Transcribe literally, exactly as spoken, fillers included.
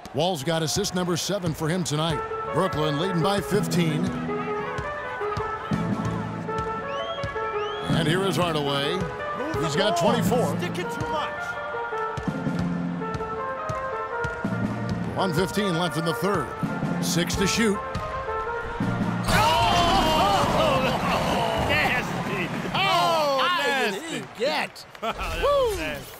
Wall's got assist number seven for him tonight. Brooklyn leading by fifteen. And here is Hardaway. He's got twenty-four. Sticking too much. one fifteen left in the third. Six to shoot. Oh, nasty. Oh, How nasty. did he get? That was nasty.